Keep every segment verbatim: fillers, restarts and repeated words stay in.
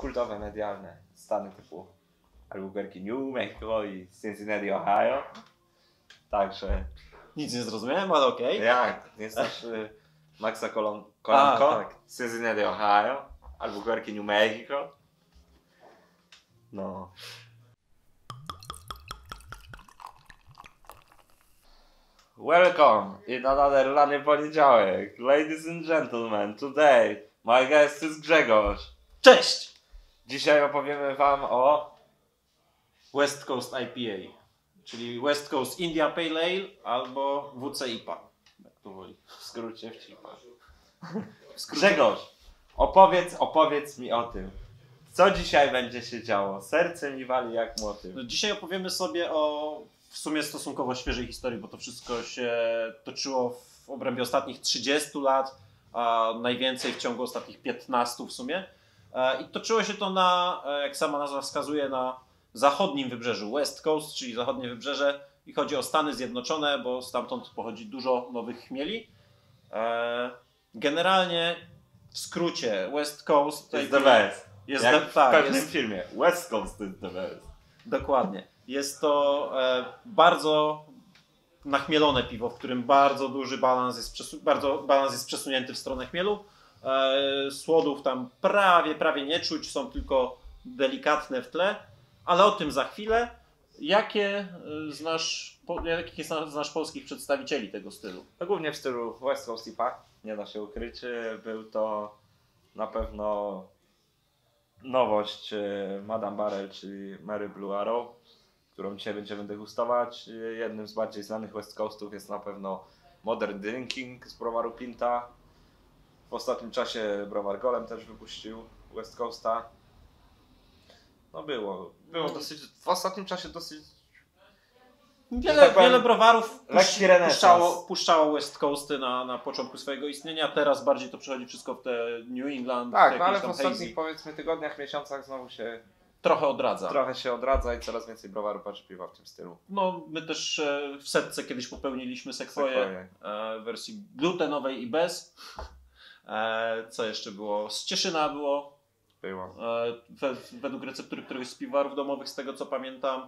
kultowe, medialne stany typu Albuquerque, New Mexico i Cincinnati, Ohio. Także... Nic nie zrozumiałem, ale okej. Okay. Jak? Nie znasz y, Maxa Colon Colanco? Tak. Cincinnati, Ohio. Albuquerque, New Mexico. No. Welcome in another lany poniedziałek. Ladies and gentlemen, today my guest is Grzegorz. Cześć! Dzisiaj opowiemy wam o... West Coast I P A, czyli West Coast India Pale Ale albo W C I P A. Jak to woli. W skrócie w cipa. Grzegorz, opowiedz, opowiedz mi o tym. Co dzisiaj będzie się działo? Serce mi wali jak młoty. No, dzisiaj opowiemy sobie o w sumie stosunkowo świeżej historii, bo to wszystko się toczyło w obrębie ostatnich trzydziestu lat, a najwięcej w ciągu ostatnich piętnastu w sumie. I toczyło się to na, jak sama nazwa wskazuje, na zachodnim wybrzeżu West Coast, czyli zachodnie wybrzeże, i chodzi o Stany Zjednoczone, bo stamtąd pochodzi dużo nowych chmieli. Generalnie w skrócie West Coast jest the best. Jest jak the, w tak, pewnym jest, filmie. West Coast is the best. Dokładnie. Jest to e, bardzo nachmielone piwo, w którym bardzo duży balans jest, przesu- bardzo balans jest przesunięty w stronę chmielu. E, słodów tam prawie, prawie nie czuć, są tylko delikatne w tle, ale o tym za chwilę. Jakie znasz, po, jakie znasz polskich przedstawicieli tego stylu? No, głównie w stylu West Coast I P A, nie da się ukryć. Był to na pewno nowość Madame Barrel, czyli Mary Blue Arrow, którą dzisiaj będziemy degustować. Jednym z bardziej znanych West Coastów jest na pewno Modern Drinking z browaru Pinta. W ostatnim czasie browar Golem też wypuścił West Coasta. No było, było dosyć, w ostatnim czasie dosyć... Wiele, tak wiele browarów puś, puszczało, puszczało West Coasty na, na początku swojego istnienia, teraz bardziej to przechodzi wszystko w te New England. Tak, no ale w ostatnich hazy. powiedzmy tygodniach, miesiącach znowu się trochę odradza. Trochę się odradza i coraz więcej browarów patrzy piwa w tym stylu. No my też w setce kiedyś popełniliśmy Sequoię w wersji glutenowej i bez. Co jeszcze było? Z Cieszyna było. Było. Według receptury któregoś z piwarów domowych, z tego co pamiętam.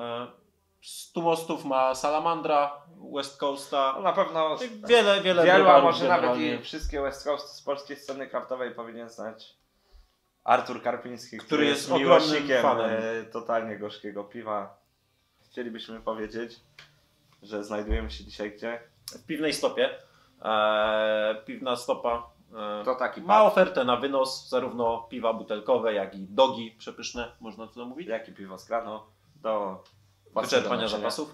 Z Tumostów ma Salamandra, West Coasta. No na pewno wiele, wiele wielu, a może nawet i wszystkie West Coasty z polskiej sceny kraftowej powinien znać Artur Karpiński, który, który jest, jest miłośnikiem fanem totalnie gorzkiego piwa. Chcielibyśmy powiedzieć, że znajdujemy się dzisiaj gdzie? W Piwnej Stopie. Eee, piwna Stopa eee, to taki ma ofertę na wynos zarówno piwa butelkowe, jak i dogi przepyszne, można to mówić. Jak i piwo z kranu do wyczerpania zapasów.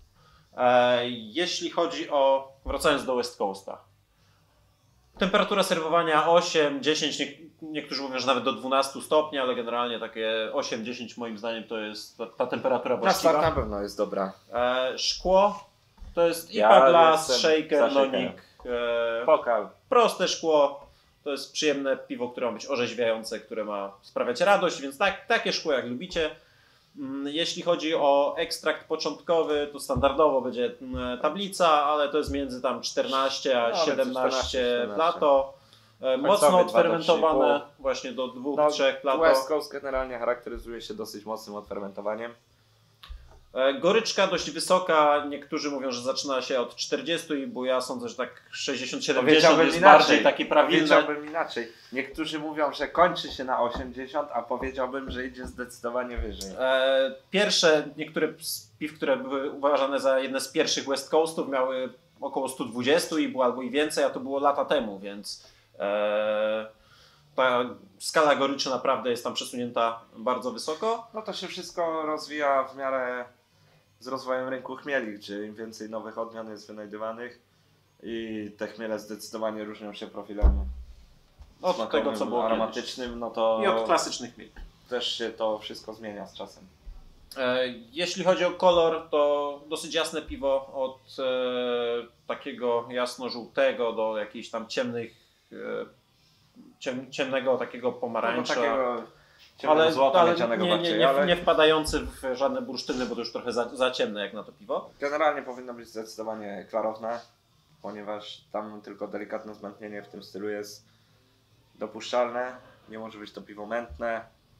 Eee, jeśli chodzi o, wracając do West Coasta, temperatura serwowania osiem dziesięć, nie, niektórzy mówią, że nawet do dwunastu stopni, ale generalnie takie osiem dziesięć moim zdaniem to jest ta, ta temperatura właściwa. Na start na pewno jest dobra. Eee, szkło to jest I P A ja Glass, Shaker, Lonik. Eee, Pokal. Proste szkło. To jest przyjemne piwo, które ma być orzeźwiające, które ma sprawiać radość, więc tak, takie szkło jak lubicie. Jeśli chodzi o ekstrakt początkowy, to standardowo będzie tablica, ale to jest między tam czternaście a no, siedemnaście plato. Mocno odfermentowane, właśnie do dwóch do trzech plato. West Coast generalnie charakteryzuje się dosyć mocnym odfermentowaniem. Goryczka dość wysoka, niektórzy mówią, że zaczyna się od czterdziestu, bo ja sądzę, że tak sześćdziesiąt siedemdziesiąt jest inaczej, bardziej takie prawilne. Powiedziałbym inaczej. Niektórzy mówią, że kończy się na osiemdziesiąt, a powiedziałbym, że idzie zdecydowanie wyżej. Pierwsze, niektóre z piw, które były uważane za jedne z pierwszych West Coastów, miały około sto dwadzieścia i było albo i więcej, a to było lata temu, więc ta skala goryczy naprawdę jest tam przesunięta bardzo wysoko. No to się wszystko rozwija w miarę z rozwojem rynku chmieli, gdzie im więcej nowych odmian jest wynajdywanych i te chmiele zdecydowanie różnią się profilem od tego, co było aromatycznym, kiedyś. No to i od klasycznych chmieli. Też się to wszystko zmienia z czasem. E, jeśli chodzi o kolor, to dosyć jasne piwo, od e, takiego jasno-żółtego do jakichś tam ciemnych, e, ciem, ciemnego takiego pomarańcza. No, takiego ale, złota, ale nie, nie, bardziej, nie, ale nie wpadający w żadne bursztyny, bo to już trochę za, za ciemne jak na to piwo. Generalnie powinno być zdecydowanie klarowne, ponieważ tam tylko delikatne zmętnienie w tym stylu jest dopuszczalne. Nie może być to piwo mętne.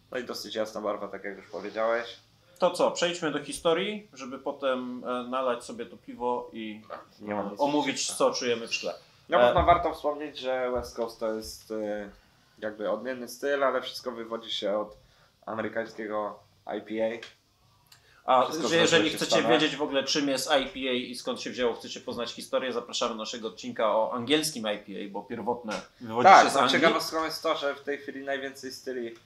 No i dosyć jasna barwa, tak jak już powiedziałeś. To co, przejdźmy do historii, żeby potem e, nalać sobie to piwo i Nie mam nic omówić, przeciwko. co czujemy w szkle. Na E, pewno warto wspomnieć, że West Coast to jest y, jakby odmienny styl, ale wszystko wywodzi się od amerykańskiego I P A. A Wszystko że jeżeli zdarzyło się w chcecie Stanach. wiedzieć w ogóle czym jest I P A i skąd się wzięło, chcecie poznać historię, zapraszamy do naszego odcinka o angielskim I P A, bo pierwotne wywodzi się Tak, z no, Anglii. ciekawostką jest to, że w tej chwili najwięcej styli y,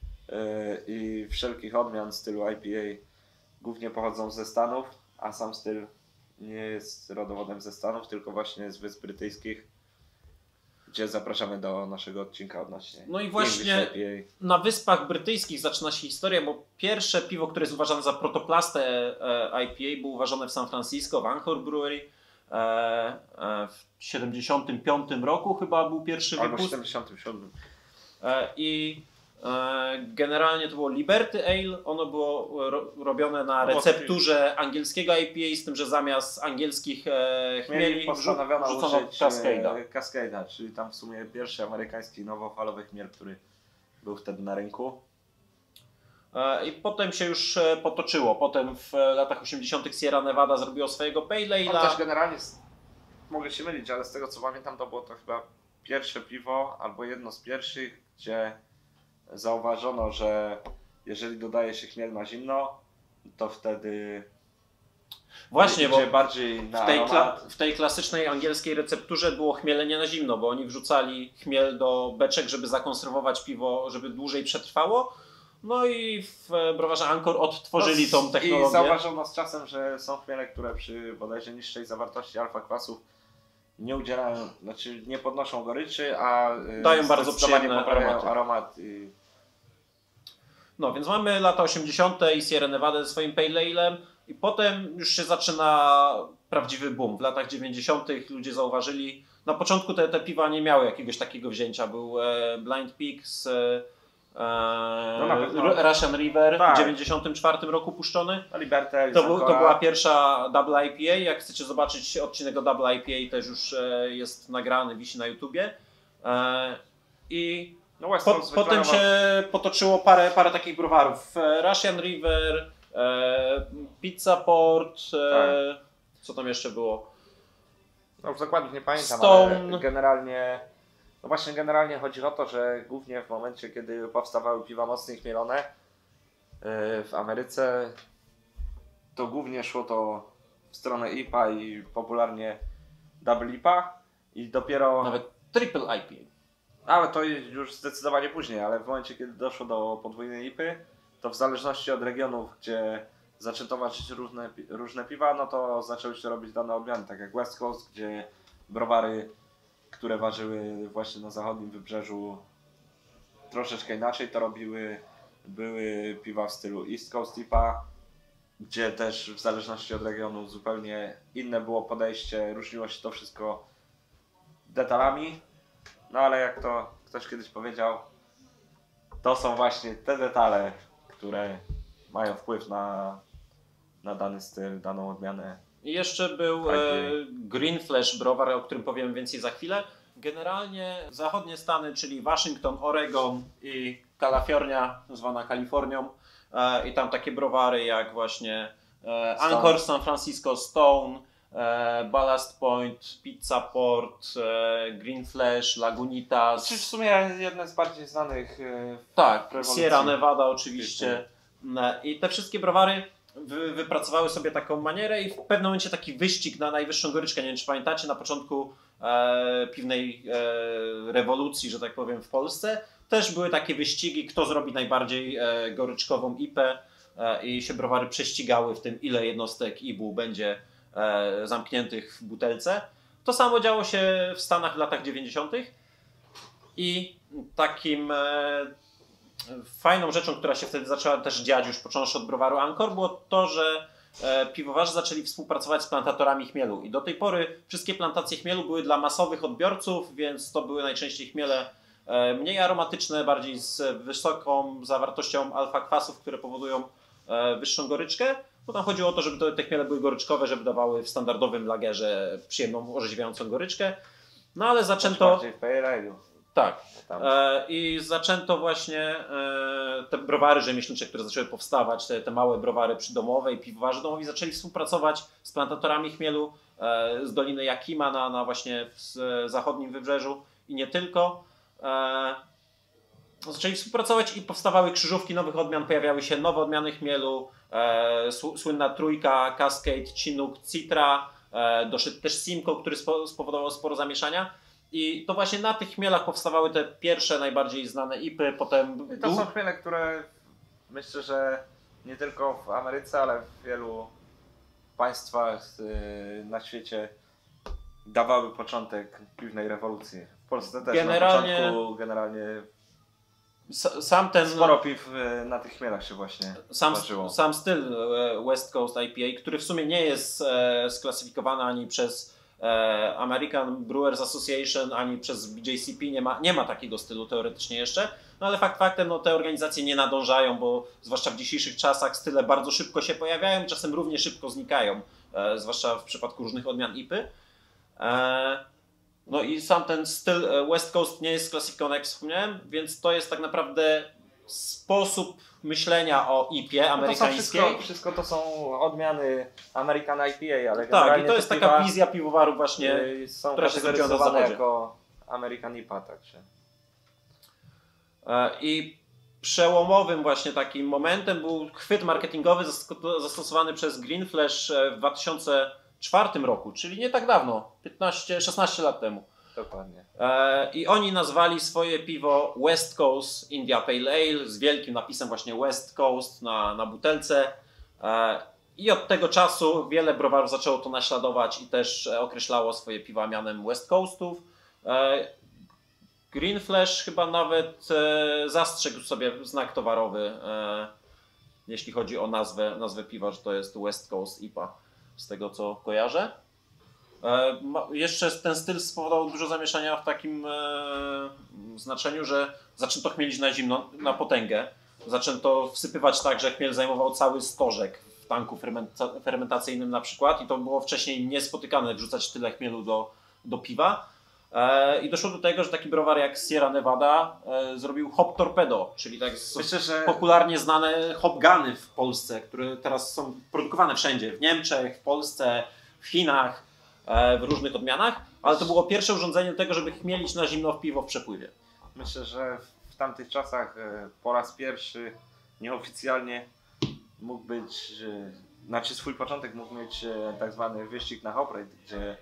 i wszelkich odmian stylu I P A głównie pochodzą ze Stanów, a sam styl nie jest rodowodem ze Stanów, tylko właśnie z Wysp Brytyjskich, gdzie zapraszamy do naszego odcinka odnośnie No i właśnie English I P A. na Wyspach Brytyjskich zaczyna się historia, bo pierwsze piwo, które jest uważane za protoplastę e, I P A, było uważane w San Francisco, w Anchor Brewery. E, e, w siedemdziesiątym piątym roku chyba był pierwszy Albo wypust. siedemdziesiątym siódmym. E, I e, generalnie to było Liberty Ale. Ono było ro, robione na recepturze angielskiego I P A, z tym, że zamiast angielskich e, chmieli Mieli postanowiono wrzucono użyć Cascade'a. e, Cascade'a, czyli tam w sumie pierwszy amerykański nowofalowy chmiel, który był wtedy na rynku. E, I potem się już e, potoczyło. Potem w e, latach osiemdziesiątych Sierra Nevada zrobiło swojego Pale On też Ale'a. generalnie, s- mogę się mylić, ale z tego co pamiętam, to było to chyba pierwsze piwo, albo jedno z pierwszych, gdzie zauważono, że jeżeli dodaje się chmiel na zimno, to wtedy Właśnie, bo idzie bardziej na w tej, kla- aromat. w tej klasycznej angielskiej recepturze było chmielenie na zimno, bo oni wrzucali chmiel do beczek, żeby zakonserwować piwo, żeby dłużej przetrwało. No i w e, browarze Anchor odtworzyli tą I technologię. zauważono z czasem, że są chmiele, które przy bodajże niższej zawartości alfa kwasów nie udzielają, znaczy nie podnoszą goryczy, a y, Dają bardzo zdecydowanie przyjemne poprawiają aromaty. aromat. I No więc mamy lata osiemdziesiąte i Sierra Nevada ze swoim Pale Ale'em i potem już się zaczyna prawdziwy boom. W latach dziewięćdziesiątych ludzie zauważyli, na początku te, te piwa nie miały jakiegoś takiego wzięcia. Był e, Blind Peaks, e, No na e, pewno. Ru- Russian River Tak. w dziewięćdziesiątym czwartym roku puszczony. no Liberty, To, był, to Ancora. była pierwsza Double I P A. Jak chcecie zobaczyć odcinek o Double I P A, też już e, jest nagrany, wisi na YouTubie. E, I No West po, Coast potem wyklarował- się potoczyło parę, parę takich browarów. E, Russian River, e, Pizza Port, e, co tam jeszcze było? No już dokładnie nie pamiętam, Stone. ale generalnie, no właśnie generalnie chodzi o to, że głównie w momencie, kiedy powstawały piwa mocniej chmielone yy, w Ameryce, to głównie szło to w stronę I P A i popularnie Double I P A i dopiero, Nawet Triple I P A. ale to już zdecydowanie później, ale w momencie, kiedy doszło do podwójnej I P Y, to w zależności od regionów, gdzie zaczęto walczyć różne, pi- różne piwa, no to zaczęły się robić dane odmiany, tak jak West Coast, gdzie browary, które ważyły właśnie na zachodnim wybrzeżu troszeczkę inaczej to robiły, były piwa w stylu East Coast I P A, gdzie też w zależności od regionu zupełnie inne było podejście, różniło się to wszystko detalami, no ale jak to ktoś kiedyś powiedział, to są właśnie te detale, które mają wpływ na, na dany styl, daną odmianę. I jeszcze był e, Green Flash browar, o którym powiem więcej za chwilę. Generalnie zachodnie Stany, czyli Waszyngton, Oregon i Kalifornia, zwana Kalifornią, e, i tam takie browary jak właśnie e, Stone. Anchor, San Francisco, Stone, e, Ballast Point, Pizza Port, e, Green Flash, Lagunitas. Czy w sumie jedne z bardziej znanych yy, Tak, rewolucji. Sierra Nevada oczywiście. No, i te wszystkie browary wy, wypracowały sobie taką manierę i w pewnym momencie taki wyścig na najwyższą goryczkę. Nie wiem, czy pamiętacie, na początku e, piwnej e, rewolucji, że tak powiem, w Polsce też były takie wyścigi, kto zrobi najbardziej e, goryczkową I P A e, i się browary prześcigały w tym, ile jednostek I B U będzie e, zamkniętych w butelce. To samo działo się w Stanach w latach dziewięćdziesiątych i takim e, fajną rzeczą, która się wtedy zaczęła też dziać, już począwszy od browaru Anchor, było to, że e, piwowarze zaczęli współpracować z plantatorami chmielu i do tej pory wszystkie plantacje chmielu były dla masowych odbiorców, więc to były najczęściej chmiele e, mniej aromatyczne, bardziej z wysoką zawartością alfa-kwasów, które powodują e, wyższą goryczkę, bo tam chodziło o to, żeby to, te chmiele były goryczkowe, żeby dawały w standardowym lagerze przyjemną, orzeźwiającą goryczkę. No ale Zaczęto... zaczęto... bardziej w Pale Ale'u. Tak. Tam. E, I zaczęto właśnie e, te browary rzemieślnicze, które zaczęły powstawać, te, te małe browary przydomowe i piwowarzy domowi zaczęli współpracować z plantatorami chmielu e, z Doliny Jakima na, na właśnie w zachodnim wybrzeżu i nie tylko. E, zaczęli współpracować i powstawały krzyżówki nowych odmian, pojawiały się nowe odmiany chmielu, e, słynna trójka, Cascade, Chinook, Citra, e, doszedł też Simcoe, który spo, spowodował sporo zamieszania. I to właśnie na tych chmielach powstawały te pierwsze, najbardziej znane I P Y, potem... I to są chmiele, które myślę, że nie tylko w Ameryce, ale w wielu państwach yy, na świecie dawały początek piwnej rewolucji. W Polsce też Generalnie- na początku generalnie S- Sam ten... sporo piw yy, na tych chmielach się właśnie Sam, zdarzyło. sam styl e, West Coast I P A, który w sumie nie jest e, sklasyfikowany ani przez e, American Brewers Association, ani przez B J C P, nie ma, nie ma takiego stylu teoretycznie jeszcze, no ale fakt faktem, no, te organizacje nie nadążają, bo zwłaszcza w dzisiejszych czasach style bardzo szybko się pojawiają, czasem równie szybko znikają, e, zwłaszcza w przypadku różnych odmian I P Y. E, no i sam ten styl e, West Coast nie jest sklasyfikowany, jak wspomniałem, więc to jest tak naprawdę sposób myślenia o I P A No to są amerykańskiej. wszystko, wszystko to są odmiany American I P A, ale Tak, generalnie i to jest te taka piwa, wizja piwowaru właśnie. yy, są która się zrobiła na kategoryzowane zachodzie. jako American I P A także. E, I przełomowym właśnie takim momentem był chwyt marketingowy zas- zastosowany przez Green Flash e, w dwa tysiące czwartym roku, czyli nie tak dawno, piętnaście szesnaście lat temu. Dokładnie. E, I oni nazwali swoje piwo West Coast India Pale Ale z wielkim napisem właśnie West Coast na, na butelce. E, I od tego czasu wiele browarów zaczęło to naśladować i też e, określało swoje piwa mianem West Coastów. E, Green Flash chyba nawet e, zastrzegł sobie znak towarowy, e, jeśli chodzi o nazwę, nazwę piwa, że to jest West Coast I P A, z tego co kojarzę. E, ma, jeszcze ten styl spowodował dużo zamieszania w takim e, znaczeniu, że zaczęto chmielić na zimno, na potęgę. Zaczęto wsypywać tak, że chmiel zajmował cały stożek w tanku fermenta, fermentacyjnym na przykład i to było wcześniej niespotykane, wrzucać tyle chmielu do, do piwa. E, I doszło do tego, że taki browar jak Sierra Nevada e, zrobił hop torpedo, czyli tak z, Myślę, że popularnie znane hopguny w Polsce, które teraz są produkowane wszędzie, w Niemczech, w Polsce, w Chinach, e, w różnych odmianach, ale to było pierwsze urządzenie do tego, żeby chmielić na zimno w piwo w przepływie. Myślę, że w tamtych czasach e, po raz pierwszy nieoficjalnie mógł być, e, znaczy swój początek mógł mieć e, tak zwany wyścig na hop rate, gdzie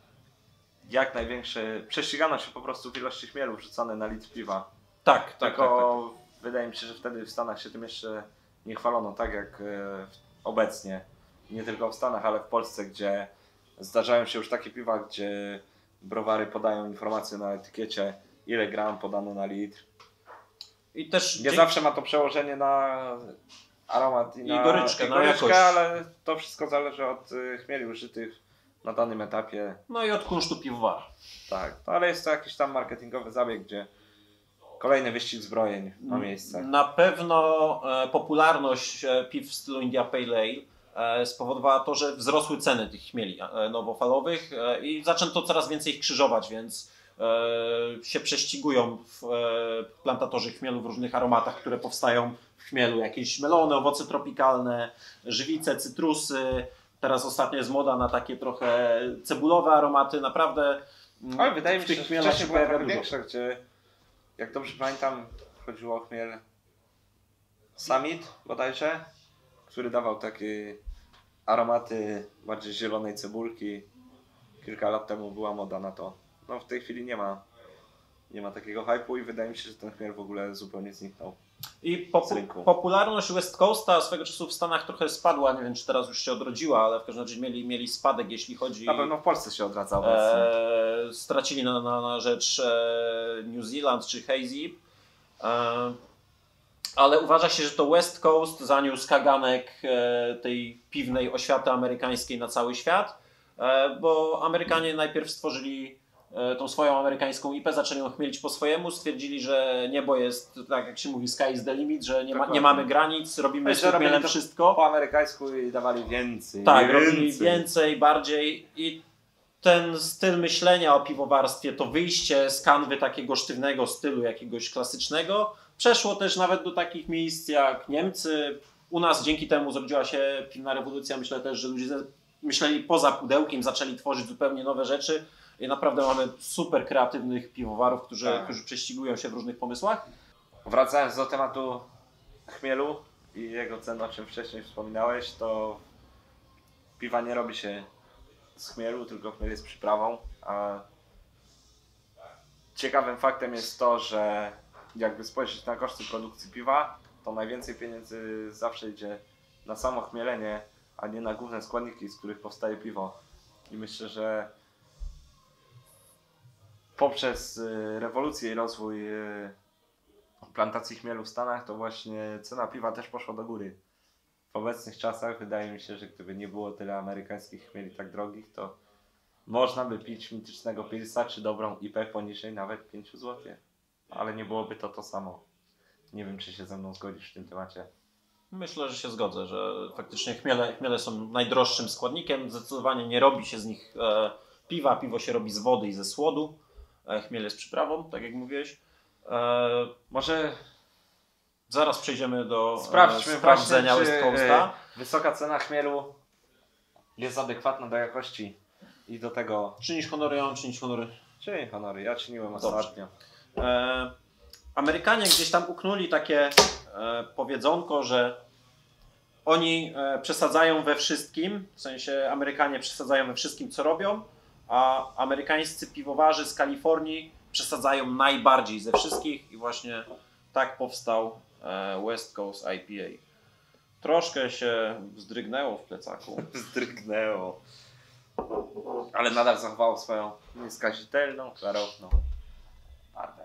jak największe, prześcigano się po prostu w ilości chmielu wrzucone na litr piwa. Tak, tak, tak, Tylko tak. wydaje mi się, że wtedy w Stanach się tym jeszcze nie chwalono tak jak e, obecnie. Nie tylko w Stanach, ale w Polsce, gdzie zdarzają się już takie piwa, gdzie browary podają informacje na etykiecie, ile gram podano na litr. I też Nie dzięki- zawsze ma to przełożenie na aromat i, I na goryczkę, i na goryczkę, jakość. ale to wszystko zależy od y, chmieli użytych na danym etapie. No i od kunsztu piwowara. Tak, no, ale jest to jakiś tam marketingowy zabieg, gdzie kolejny wyścig zbrojeń ma miejsce. Na pewno e, popularność e, piw w stylu India Pale Ale e, spowodowała to, że wzrosły ceny tych chmieli e, nowofalowych e, i zaczęto coraz więcej ich krzyżować, więc e, się prześcigują w, e, plantatorzy chmielu w różnych aromatach, które powstają w chmielu. Jakieś melony, owoce tropikalne, żywice, cytrusy. Teraz ostatnio jest moda na takie trochę cebulowe aromaty. Naprawdę mm, Ale wydaje mi w się, tych że chmielach wcześniej się była pojawia trochę dużo. większa, gdzie jak dobrze pamiętam chodziło o chmiel Summit bodajże, który dawał takie aromaty bardziej zielonej cebulki. Kilka lat temu była moda na to. No w tej chwili nie ma, nie ma takiego hype'u i wydaje mi się, że ten chmiel w ogóle zupełnie zniknął. I z popu- rynku. popularność West Coasta swego czasu w Stanach trochę spadła, nie wiem czy teraz już się odrodziła, ale w każdym razie mieli, mieli spadek jeśli chodzi... Na pewno w Polsce się odradza obecnie. e, stracili na, na, na rzecz e, New Zealand czy Hazy. E, ale uważa się, że to West Coast zaniósł kaganek e, tej piwnej oświaty amerykańskiej na cały świat, e, bo Amerykanie najpierw stworzyli e, tą swoją amerykańską I P, zaczęli ją chmielić po swojemu, stwierdzili, że niebo jest, tak jak się mówi, sky is the limit, że nie, ma, nie Dokładnie. mamy granic, robimy Że z tym robili chmielem to wszystko. Po amerykańsku i dawali więcej. Tak, więcej. robili więcej, bardziej i ten styl myślenia o piwowarstwie, to wyjście z kanwy takiego sztywnego stylu, jakiegoś klasycznego, Przeszło też nawet do takich miejsc jak Niemcy. U nas dzięki temu zrodziła się piwna rewolucja. Myślę też, że ludzie myśleli poza pudełkiem, zaczęli tworzyć zupełnie nowe rzeczy. I naprawdę mamy super kreatywnych piwowarów, którzy, tak. którzy prześcigują się w różnych pomysłach. Wracając do tematu chmielu i jego cen, o czym wcześniej wspominałeś, to piwa nie robi się z chmielu, tylko chmiel jest przyprawą. A ciekawym faktem jest to, że jakby spojrzeć na koszty produkcji piwa, to najwięcej pieniędzy zawsze idzie na samo chmielenie, a nie na główne składniki, z których powstaje piwo. I myślę, że poprzez rewolucję i rozwój plantacji chmielu w Stanach, to właśnie cena piwa też poszła do góry. W obecnych czasach wydaje mi się, że gdyby nie było tyle amerykańskich chmieli tak drogich, to można by pić mitycznego pilsa czy dobrą I P poniżej nawet pięć złotych. Ale nie byłoby to to samo. Nie wiem, czy się ze mną zgodzisz w tym temacie. Myślę, że się zgodzę, że faktycznie chmiele, chmiele są najdroższym składnikiem. Zdecydowanie nie robi się z nich e, piwa. Piwo się robi z wody i ze słodu. E, chmiel jest przyprawą, tak jak mówiłeś. E, Może zaraz przejdziemy do sprawdźmy e, sprawdzenia właśnie, West czy Coasta. e, wysoka cena chmielu jest adekwatna do jakości i do tego... Czynisz honory, ja mam czynić honory. Czyń honory, ja czyniłem Dobrze. ostatnio. E, Amerykanie gdzieś tam uknuli takie e, powiedzonko, że oni e, przesadzają we wszystkim, w sensie Amerykanie przesadzają we wszystkim, co robią, a amerykańscy piwowarzy z Kalifornii przesadzają najbardziej ze wszystkich i właśnie tak powstał e, West Coast I P A. Troszkę się wzdrygnęło w plecaku. Zdrygnęło. Ale nadal zachowało swoją nieskazitelną, klarowną barwę.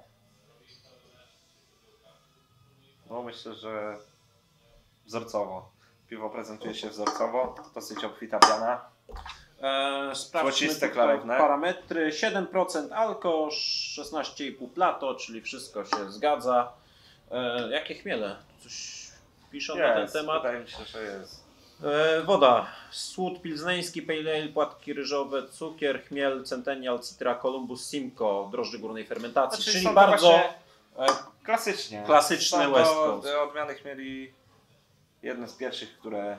No myślę, że wzorcowo. Piwo prezentuje się wzorcowo, dosyć obfita piana. E, sprawdźmy Złociste, tutaj klarowne. parametry. siedem procent alko, szesnaście i pół plato, czyli wszystko się zgadza. E, jakie chmiele? Coś piszą na ten Jest, temat? wydaje mi się, że jest. E, woda. Słód pilzneński, pale ale, płatki ryżowe, cukier, chmiel, centennial, citra, columbus, simcoe, drożdże górnej fermentacji. Znaczy, czyli są to bardzo właśnie e, Klasycznie. Klasyczny Są West to Coast. odmiany chmieli jedne z pierwszych, które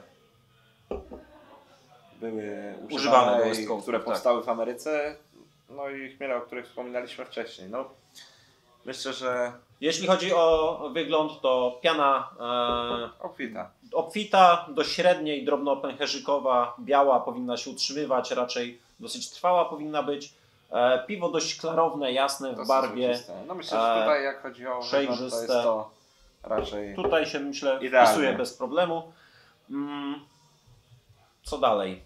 były Używane używane, do i West Coastu, które tak. powstały w Ameryce. No i chmiele, o których wspominaliśmy wcześniej. No, myślę, że jeśli chodzi o wygląd, to piana e, obfita. obfita do średniej, drobnopęcherzykowa, biała powinna się utrzymywać, raczej dosyć trwała powinna być. E, piwo dość klarowne, jasne w Dosyć barwie. złociste. No myślę, że tutaj jak chodzi o wygląd, to jest przejrzyste. to raczej... Tutaj się myślę Idealnie. wpisuje bez problemu. Mm, co dalej?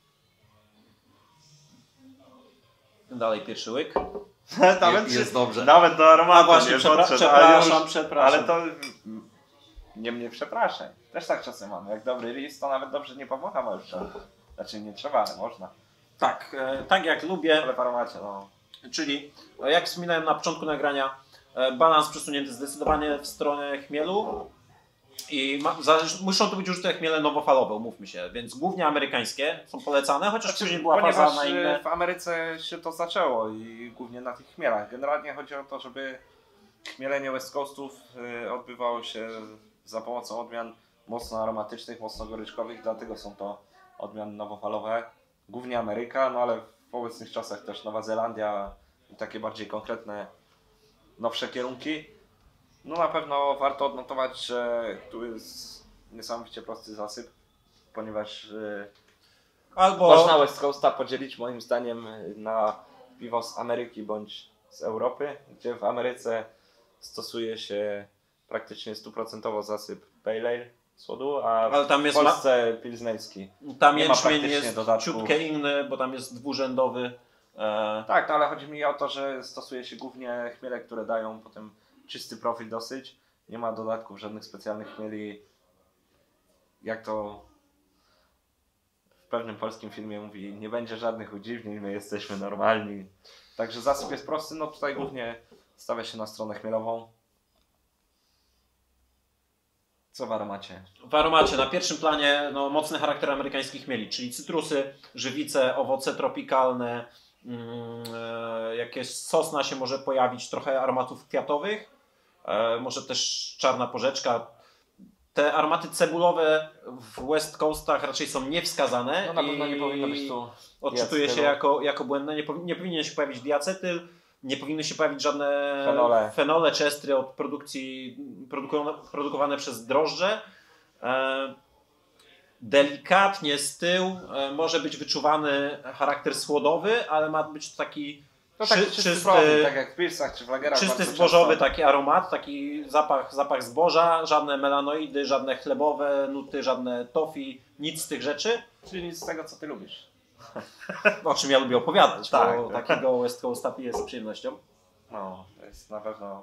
Dalej pierwszy łyk. nawet, jest dobrze. Nawet do aromatu A właśnie, nie przepra- podszedł, a przepraszam, już- przepraszam. Ale to nie mnie przepraszaj. Też tak czasem mam. Jak dobry ris, to nawet dobrze nie powącham, a już trzeba. Znaczy nie trzeba, ale można. Tak, e, tak jak lubię. Ale w aromacie, no. Czyli, e, jak wspominałem na początku nagrania, e, balans przesunięty zdecydowanie w stronę chmielu i ma, za, muszą to być użyte chmiele nowofalowe, umówmy się, więc głównie amerykańskie są polecane, chociaż Znaczy, później była ponieważ faza na inne. w Ameryce się to zaczęło i głównie na tych chmielach. Generalnie chodzi o to, żeby chmielenie West Coastów y, odbywało się za pomocą odmian mocno aromatycznych, mocno goryczkowych, dlatego są to odmiany nowofalowe. Głównie Ameryka, no ale w obecnych czasach też Nowa Zelandia i takie bardziej konkretne, nowsze kierunki. No na pewno warto odnotować, że tu jest niesamowicie prosty zasyp, ponieważ y, Albo można West Coasta podzielić moim zdaniem na piwo z Ameryki bądź z Europy, gdzie w Ameryce stosuje się praktycznie stuprocentowo zasyp pale ale słodu, a Ale tam w jest ma- Polsce pilzneński. tam nie ma jęczmień praktycznie jest dodatków. ciutkę inny, bo tam jest dwurzędowy. E, Tak, no ale chodzi mi o to, że stosuje się głównie chmiele, które dają potem czysty profil dosyć. Nie ma dodatków, żadnych specjalnych chmieli. Jak to w pewnym polskim filmie mówi, nie będzie żadnych udziwnień, my jesteśmy normalni. Także zasyp jest prosty, no tutaj głównie stawia się na stronę chmielową. Co w aromacie? W aromacie na pierwszym planie no, mocny charakter amerykańskich chmieli, czyli cytrusy, żywice, owoce tropikalne, mm, e, jakieś sosna się może pojawić, trochę aromatów kwiatowych. e, może też czarna porzeczka. Te aromaty cebulowe w West Coastach raczej są niewskazane. No na pewno nie powinno być tu odczytuje się diacetylu. jako, jako błędne. Nie, powi nie powinien się pojawić diacetyl, nie powinny się pojawić żadne Fenole. fenole czy estry od produkcji produkowane, produkowane przez drożdże. E, delikatnie z tyłu e, może być wyczuwany charakter słodowy, ale ma być to taki No tak, Czy- czysty, czysty- profil, tak jak w Pilsach czy w Lagerach. czysty bardzo zbożowy często. taki aromat, taki zapach, zapach zboża, żadne melanoidy, żadne chlebowe nuty, żadne tofi, nic z tych rzeczy. Czyli nic z tego, co ty lubisz. O czym ja lubię opowiadać, Tak. bo takiego West Coasta piję z przyjemnością. No, to jest na pewno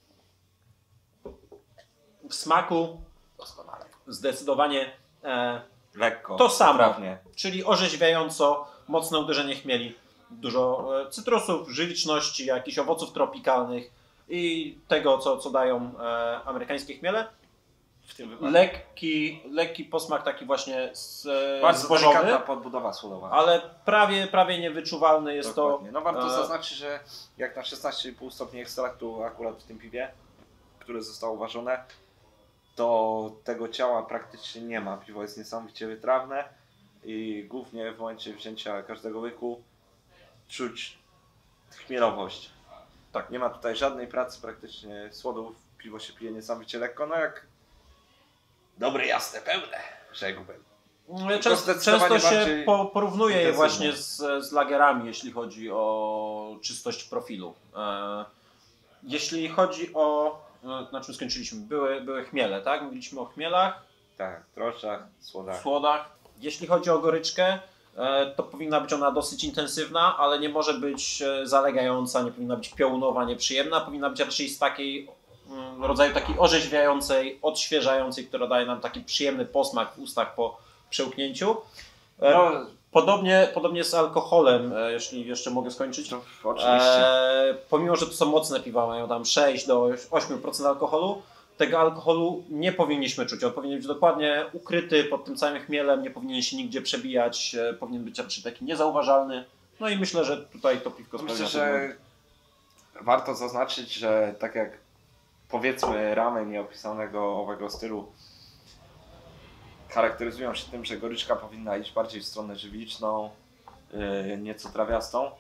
W smaku doskonale. zdecydowanie e, Lekko. To samo. poprawnie. czyli orzeźwiająco, mocne uderzenie chmieli, dużo e, cytrusów, żywiczności, jakichś owoców tropikalnych i tego, co, co dają e, amerykańskie chmiele. W tym wypadku. Lekki, lekki posmak taki właśnie z, e, Bardzo zbożowy, delikatna podbudowa słodowa. ale prawie, prawie niewyczuwalny jest Dokładnie. No warto e, zaznaczyć, że jak na szesnaście i pół stopni ekstraktu akurat w tym piwie, które zostało uważone, to tego ciała praktycznie nie ma. Piwo jest niesamowicie wytrawne i głównie w momencie wzięcia każdego łyku czuć chmielowość. Tak. Nie ma tutaj żadnej pracy praktycznie słodów. Piwo się pije niesamowicie lekko, no jak dobre, jasne, pełne, rzekłbym. e, Często, zdecydowanie często się bardziej po, porównuje je intensywne. właśnie z, z lagerami, jeśli chodzi o czystość profilu. E, jeśli chodzi o... e, Na czym skończyliśmy? Były, były chmiele, tak? Mówiliśmy o chmielach, Tak, drożdżach, słodach. słodach. Jeśli chodzi o goryczkę, e, to powinna być ona dosyć intensywna, ale nie może być e, zalegająca, nie powinna być piołunowa, nieprzyjemna. Powinna być raczej z takiej mm, rodzaju takiej orzeźwiającej, odświeżającej, która daje nam taki przyjemny posmak w ustach po przełknięciu. E, No, Podobnie, podobnie z alkoholem, e, jeśli jeszcze mogę skończyć. to oczywiście. E, pomimo, że to są mocne piwa, mają tam sześć do ośmiu procent alkoholu, tego alkoholu nie powinniśmy czuć. On powinien być dokładnie ukryty pod tym całym chmielem, nie powinien się nigdzie przebijać, e, powinien być raczej taki niezauważalny. No i myślę, że tutaj to piwko spełnia Myślę, ten że warto zaznaczyć, że tak jak powiedzmy ramy nieopisanego owego stylu charakteryzują się tym, że goryczka powinna iść bardziej w stronę żywiczną, yy, nieco trawiastą,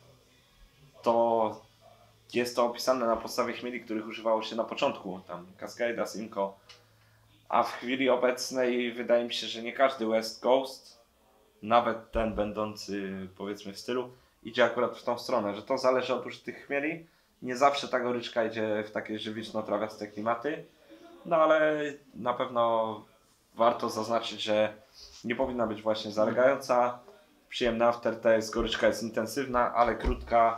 to jest to opisane na podstawie chmieli, których używało się na początku, tam Cascada, Simcoe, a w chwili obecnej wydaje mi się, że nie każdy West Coast, nawet ten będący powiedzmy w stylu, idzie akurat w tą stronę, że to zależy od użytych chmieli. Nie zawsze ta goryczka idzie w takie żywiczno-trawiaste klimaty, no ale na pewno warto zaznaczyć, że nie powinna być właśnie zalegająca. Przyjemny aftertaste, goryczka jest intensywna, ale krótka.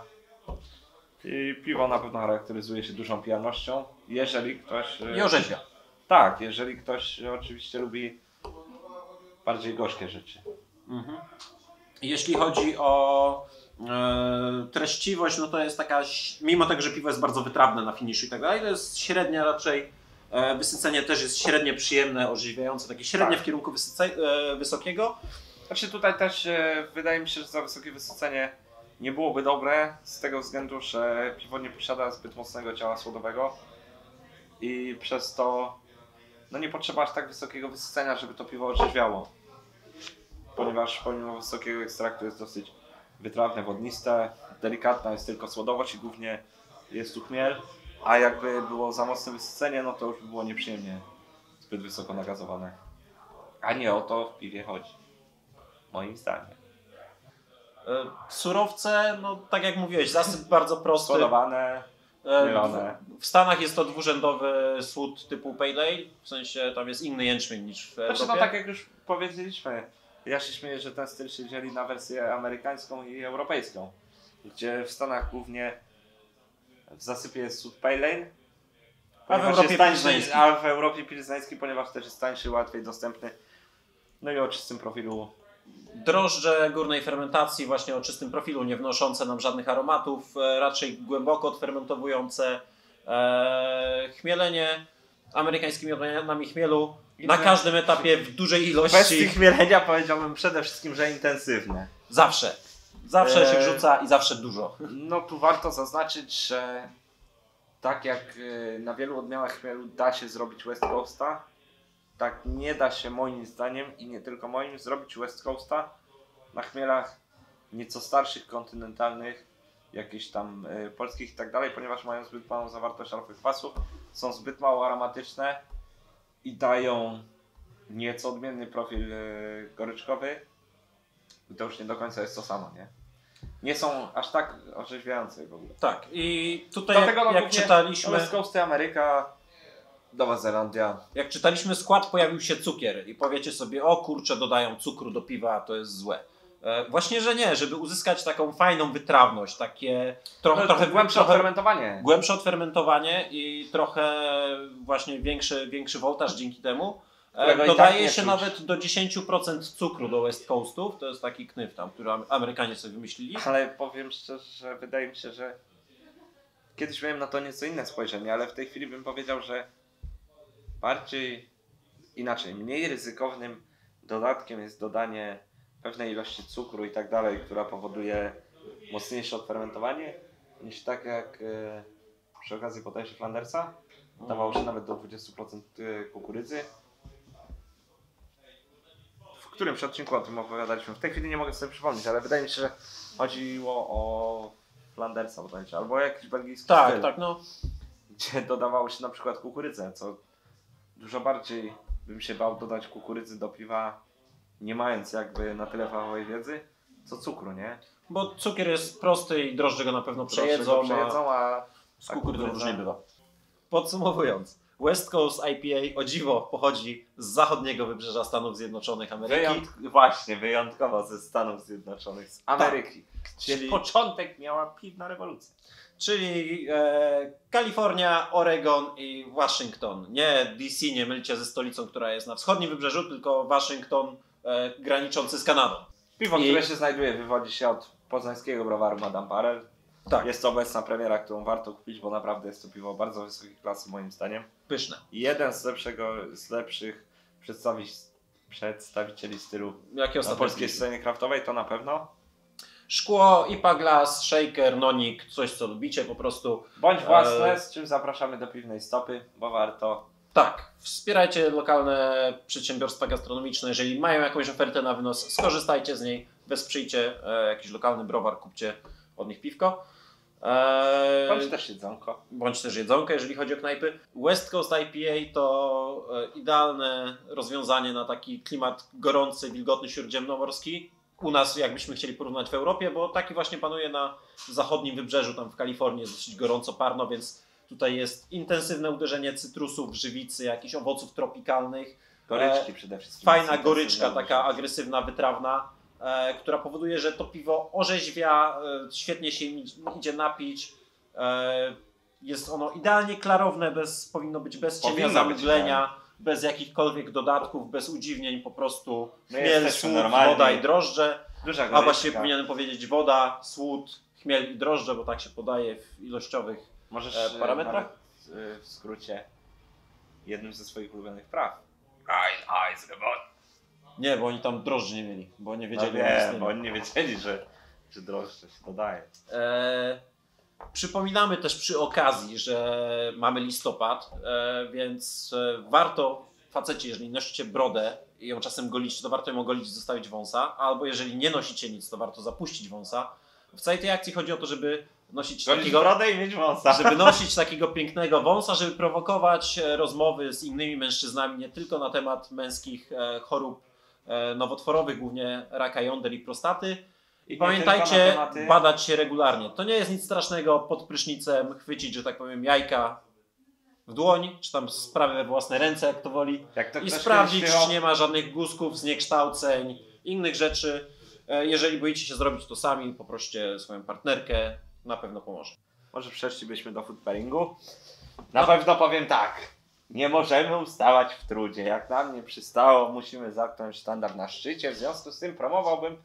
I piwo na pewno charakteryzuje się dużą pijalnością. Jeżeli ktoś... I orzeźwia. Tak, jeżeli ktoś oczywiście lubi bardziej gorzkie rzeczy. Mhm. Jeśli chodzi o e, treściwość, no to jest taka, ś- mimo tego, że piwo jest bardzo wytrawne na finiszu i tak dalej, to jest średnia raczej, e, wysycenie też jest średnie przyjemne, orzeźwiające, takie średnie Tak. w kierunku wysyce, e, wysokiego. Znaczy tutaj też e, wydaje mi się, że za wysokie wysycenie nie byłoby dobre z tego względu, że piwo nie posiada zbyt mocnego ciała słodowego i przez to no nie potrzeba aż tak wysokiego wysycenia, żeby to piwo orzeźwiało. Ponieważ pomimo wysokiego ekstraktu jest dosyć wytrawne, wodniste, delikatna jest tylko słodowość i głównie jest tu chmiel, a jakby było za mocne wysycenie, no to już by było nieprzyjemnie zbyt wysoko nagazowane. A nie o to w piwie chodzi. Moim zdaniem. E, surowce, no tak jak mówiłeś, zasyp bardzo prosty. Słodowane, E, mielone. w, w Stanach jest to dwurzędowy słód typu Pale Ale, w sensie tam jest inny jęczmień niż w Europie. Znaczy no tak jak już powiedzieliśmy, ja się śmieję, że ten styl się dzieli na wersję amerykańską i europejską. Gdzie w Stanach głównie w zasypie jest sód Pale Ale, A w ponieważ Europie jest tańszy, pilznański. a w Europie pilznański, ponieważ też jest tańszy, łatwiej dostępny. No i o czystym profilu. Drożdże górnej fermentacji, właśnie o czystym profilu, nie wnoszące nam żadnych aromatów, e, raczej głęboko odfermentowujące. E, chmielenie amerykańskimi odmianami chmielu na każdym etapie w dużej W ilości. kwestii chmielenia powiedziałbym przede wszystkim, że intensywne. Zawsze. Zawsze się Eee. wrzuca i zawsze dużo. No tu warto zaznaczyć, że tak jak y, na wielu odmianach chmielu da się zrobić West Coasta, tak nie da się moim zdaniem i nie tylko moim zrobić West Coasta na chmielach nieco starszych, kontynentalnych, jakichś tam y, polskich i tak dalej, ponieważ mają zbyt małą zawartość alfa-kwasów, są zbyt mało aromatyczne i dają nieco odmienny profil y, goryczkowy. I to już nie do końca jest to samo, nie? Nie są aż tak orzeźwiające w ogóle. Tak, i tutaj Dlatego jak, no, jak głównie czytaliśmy, West Coast, Ameryka, Nowa Zelandia. jak czytaliśmy skład, pojawił się cukier i powiecie sobie, o kurczę, dodają cukru do piwa, to jest złe. E, właśnie, że nie, żeby uzyskać taką fajną wytrawność, takie trochę, No, trochę głębsze trochę, odfermentowanie. głębsze odfermentowanie i trochę właśnie większy, większy voltaż dzięki temu. Którego E, i tak dodaje nie się czuć. nawet do dziesięć procent cukru do West Coastów, to jest taki knyf tam, który Am- Amerykanie sobie wymyślili. Ale powiem szczerze, że wydaje mi się, że kiedyś miałem na to nieco inne spojrzenie, ale w tej chwili bym powiedział, że bardziej inaczej, mniej ryzykownym dodatkiem jest dodanie pewnej ilości cukru i tak dalej, która powoduje mocniejsze odfermentowanie, niż tak jak e, przy okazji podaje się Flandersa, dawało się nawet do dwudziestu procent kukurydzy. W którymś odcinku o tym opowiadaliśmy. W tej chwili nie mogę sobie przypomnieć, ale wydaje mi się, że chodziło o Flandersa bodajże, albo jakiś belgijski Tak, styl, tak, no. gdzie dodawało się na przykład kukurydzę, co dużo bardziej bym się bał dodać kukurydzy do piwa, nie mając jakby na tyle fachowej wiedzy, co cukru, nie? Bo cukier jest prosty i drożdże go na pewno Droższe przejedzą, go a przejedzą, a z kukurydzą kukurydza- różnie bywa. Podsumowując, West Coast I P A o dziwo pochodzi z zachodniego wybrzeża Stanów Zjednoczonych Ameryki. Wyjątk właśnie, wyjątkowo ze Stanów Zjednoczonych, z Ameryki. Czyli Czyli- początek miała piwna rewolucja. Czyli e, Kalifornia, Oregon i Waszyngton. Nie D C, nie mylcie ze stolicą, która jest na wschodnim wybrzeżu, tylko Waszyngton e, graniczący z Kanadą. Piwo, I- które się znajduje, wywodzi się od poznańskiego browaru Madame Barrel. Tak, Jest to obecna premiera, którą warto kupić, bo naprawdę jest to piwo bardzo wysokiej klasy moim zdaniem. pyszne. I jeden z, lepszego, z lepszych przedstawi przedstawicieli stylu Jakie na ostatnio polskiej piliśmy? scenie kraftowej, to na pewno. Szkło, I P A Glass, shaker, nonik, coś co lubicie po prostu. Bądź własne, E, z czym zapraszamy do piwnej stopy, bo warto. Tak, wspierajcie lokalne przedsiębiorstwa gastronomiczne. Jeżeli mają jakąś ofertę na wynos, skorzystajcie z niej, wesprzyjcie e, jakiś lokalny browar, kupcie od nich piwko. E, Bądź też jedzonko. bądź też jedzonko, jeżeli chodzi o knajpy. West Coast I P A to e, idealne rozwiązanie na taki klimat gorący, wilgotny, śródziemnomorski. U nas, jakbyśmy chcieli porównać w Europie, bo taki właśnie panuje na zachodnim wybrzeżu, tam w Kalifornii jest dosyć gorąco, parno, więc tutaj jest intensywne uderzenie cytrusów, żywicy, jakichś owoców tropikalnych. Goryczki przede wszystkim. Fajna Jest goryczka, intensywna taka goryczka. agresywna, wytrawna, e, która powoduje, że to piwo orzeźwia, e, świetnie się im idzie napić. E, jest ono idealnie klarowne, bez, powinno być bez cienia Powinno być zamglenia, bez jakichkolwiek dodatków, bez udziwnień, po prostu My chmiel, jesteśmy słód, normalni. woda i drożdże. Duża A goryczka. właściwie powinienem powiedzieć woda, słód, chmiel i drożdże, bo tak się podaje w ilościowych. Możesz e, parametrach? nawet, e, w skrócie jednym ze swoich ulubionych praw. Ein Eisgebot. Nie, bo oni tam drożdży nie mieli, bo nie No wiedzieli o nie, istnieniu. bo oni nie wiedzieli, że, że drożdże się dodaje. E, przypominamy też przy okazji, że mamy listopad, e, więc e, warto, faceci, jeżeli nosicie brodę i ją czasem golicie, to warto ją ogolić i zostawić wąsa, albo jeżeli nie nosicie nic, to warto zapuścić wąsa. W całej tej akcji chodzi o to, żeby nosić Golić takiego, brodę i mieć wąsa. żeby nosić takiego pięknego wąsa, żeby prowokować e, rozmowy z innymi mężczyznami, nie tylko na temat męskich e, chorób e, nowotworowych, głównie raka jąder i prostaty. I nie pamiętajcie, tylko na tematy- badać się regularnie. To nie jest nic strasznego pod prysznicem chwycić, że tak powiem, jajka w dłoń, czy tam sprawę we własne ręce, jak to woli, Jak to i ktoś sprawdzić, kiedyś śpiewał, czy nie ma żadnych guzków, zniekształceń, innych rzeczy. E, Jeżeli boicie się zrobić to sami, poproście swoją partnerkę, na pewno pomoże. Może przeszlibyśmy do food pairingu. Na No. pewno powiem tak. Nie możemy ustawać w trudzie. Jak nam nie przystało, musimy zamknąć sztandar na szczycie. W związku z tym promowałbym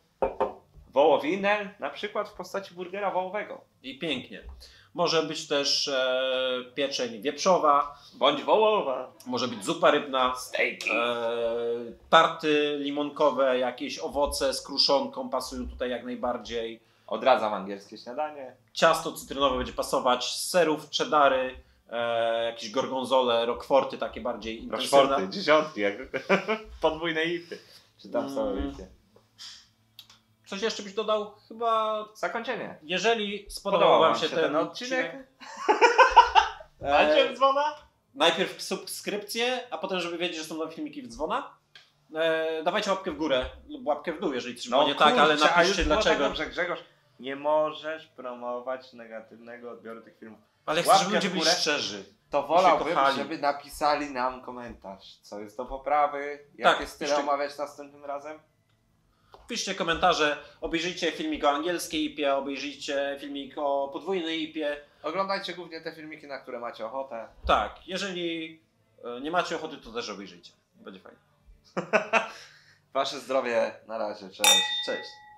wołowinę, na przykład w postaci burgera wołowego. I pięknie. Może być też e, pieczeń wieprzowa, Bądź wołowa. może być zupa rybna, Stejki. e, tarty limonkowe, jakieś owoce z kruszonką pasują tutaj jak najbardziej. Odradzam angielskie śniadanie. Ciasto cytrynowe będzie pasować, z serów, cheddary, e, jakieś gorgonzole, rockforty takie bardziej intensywne. Rockforty, dziesiątki, jak podwójne ipy. Czy tam Mm. całe ipy. Coś jeszcze byś dodał? Chyba, Zakończenie. jeżeli spodobał wam się ten, ten odcinek? e, Macie dzwona? najpierw subskrypcję, a potem, żeby wiedzieć, że są nowe filmiki w dzwona. E, dawajcie łapkę w górę lub łapkę w dół, jeżeli coś było nie tak, ale kurczę, a już napiszcie było dlaczego. Tak dobrze, Grzegorz, nie możesz promować negatywnego odbioru tych filmów. Ale chcę, Łapkę żeby ludzie w byli górę. szczerzy. To się wolałbym, kochali. żeby napisali nam komentarz, co jest do poprawy, jakie Tak, style piszcie- omawiać następnym razem. Piszcie komentarze, obejrzyjcie filmik o angielskiej I P A, obejrzyjcie filmik o podwójnej I P A. Oglądajcie głównie te filmiki, na które macie ochotę. Tak, jeżeli e, nie macie ochoty, to też obejrzyjcie. Będzie fajnie. Wasze zdrowie, na razie, cześć. Cześć.